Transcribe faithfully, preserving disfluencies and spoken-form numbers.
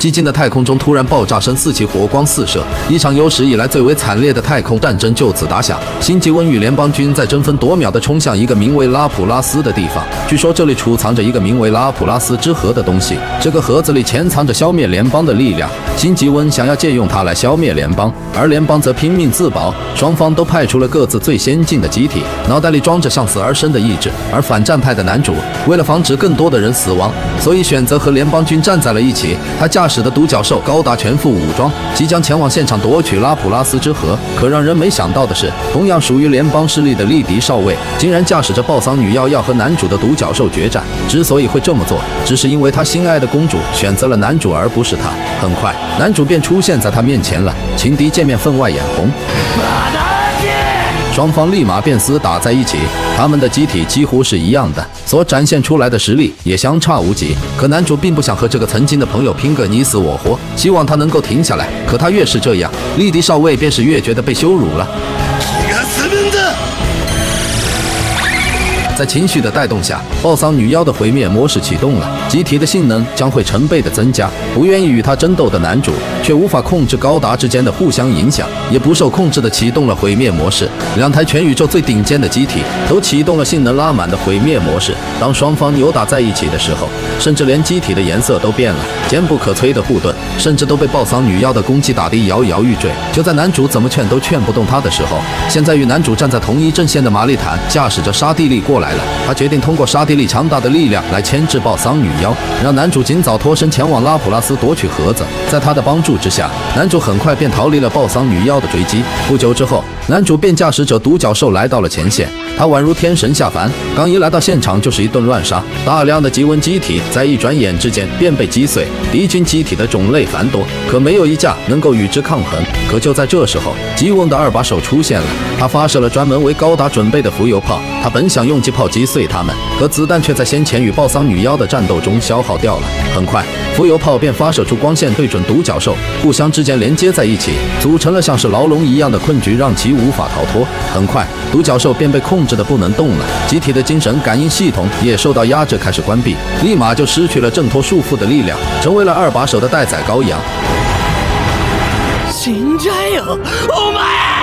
寂静的太空中突然爆炸声四起，火光四射，一场有史以来最为惨烈的太空战争就此打响。辛吉温与联邦军在争分夺秒地冲向一个名为拉普拉斯的地方，据说这里储藏着一个名为拉普拉斯之盒的东西，这个盒子里潜藏着消灭联邦的力量。辛吉温想要借用它来消灭联邦，而联邦则拼命自保，双方都派出了各自最先进的机体，脑袋里装着向死而生的意志。而反战派的男主为了防止更多的人死亡，所以选择和联邦军站在了一起。他驾驶的独角兽高达全副武装，即将前往现场夺取拉普拉斯之盒。可让人没想到的是，同样属于联邦势力的利迪少尉竟然驾驶着暴桑女妖要和男主的独角兽决战。之所以会这么做，只是因为他心爱的公主选择了男主而不是他。很快，男主便出现在他面前了，情敌见面分外眼红。双方立马便厮打在一起，他们的机体几乎是一样的，所展现出来的实力也相差无几。可男主并不想和这个曾经的朋友拼个你死我活，希望他能够停下来。可他越是这样，利迪少尉便是越觉得被羞辱了。在情绪的带动下，暴桑女妖的毁灭模式启动了，机体的性能将会成倍的增加。不愿意与他争斗的男主却无法控制高达之间的互相影响，也不受控制的启动了毁灭模式。两台全宇宙最顶尖的机体都启动了性能拉满的毁灭模式。当双方扭打在一起的时候，甚至连机体的颜色都变了，坚不可摧的护盾甚至都被暴桑女妖的攻击打得摇摇欲坠。就在男主怎么劝都劝不动他的时候，现在与男主站在同一阵线的玛丽坦驾驶着沙地利过来了。他决定通过沙地利强大的力量来牵制暴桑女妖，让男主尽早脱身前往拉普拉斯夺取盒子。在他的帮助之下，男主很快便逃离了暴桑女妖的追击。不久之后，男主便驾驶着独角兽来到了前线，他宛如天神下凡，刚一来到现场就是一顿乱杀，大量的极温机体在一转眼之间便被击碎。敌军机体的种类繁多，可没有一架能够与之抗衡。可就在这时候，吉翁的二把手出现了，他发射了专门为高达准备的浮游炮，他本想用击炮击碎他们，可子弹却在先前与暴桑女妖的战斗中消耗掉了。很快，浮游炮便发射出光线对准独角兽，互相之间连接在一起，组成了像是牢笼一样的困局，让其无法逃脱。很快，独角兽便被控制的不能动了，机体的精神感应系统也受到压制，开始关闭，立马就失去了挣脱束缚的力量，成为了二把手的待宰羔羊。 死んじゃえよお前！